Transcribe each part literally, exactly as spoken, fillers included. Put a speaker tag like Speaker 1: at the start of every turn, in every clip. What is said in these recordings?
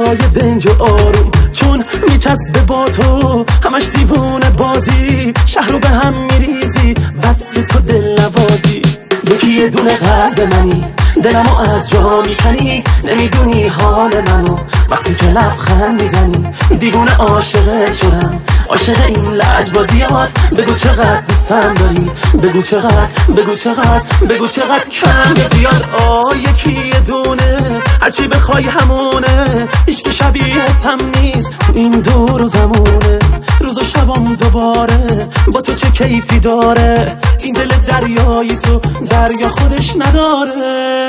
Speaker 1: دنیای دنج و آروم، چون میچسبه با تو همش دیوونه بازی، شهر رو به هم میریزی بس که تو دل نوازی. یکی یه دونه قلب منی، دلمو از جا میکنی، نمیدونی حال منو وقتی که لبخند میزنی. دیوونه عاشقت شدم، عاشق این لجبازیات. بگو چقدر دوستم داری، بگو چقدر، بگو چقدر، بگو چقدر کم به زیاد. آه یکی یه دونه هرچی بخوای همونه، هیچ که شبیهت هم نیست تو این دور و زمونه. روز و شبام دوباره با تو چه کیفی داره، این دل دریایی تو دریا خودش نداره.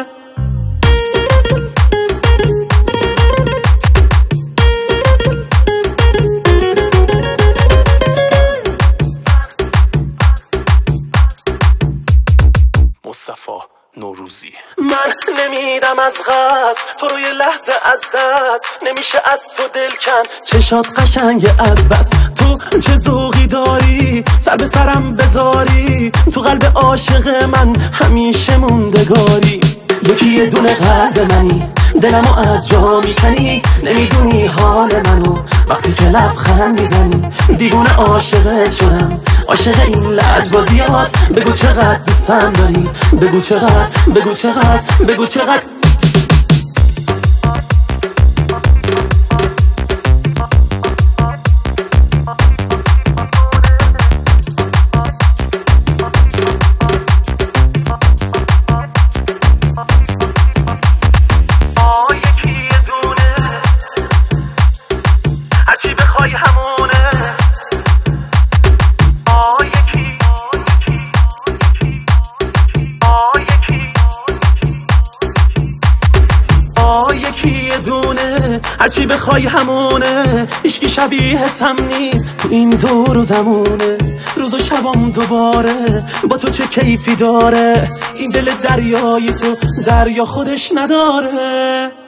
Speaker 2: مصطفی نوروزی.
Speaker 1: من نمیدم از قصد تو روی لحظه از دست، نمیشه از تو دل کن، چشات قشنگ از بس. تو چه ذوقی داری سر به سرم بذاری، تو قلب عاشق من همیشه موندگاری. یکی یه دونه قلب منی، دلمو از جا میکنی، نمیدونی حال منو وقتی که لبخند میزنی. دیوونه عاشقت شدم، عاشق این لجبازیات. بگو چقدر دوستم داری، بگو چقدر، بگو چقدر، بگو چقدر. هرچی بخوای همونه، هیچکی شبیهت هم نیست تو این دور و زمونه. روز و شبام دوباره با تو چه کیفی داره، این دل دریایی تو دریا خودش نداره.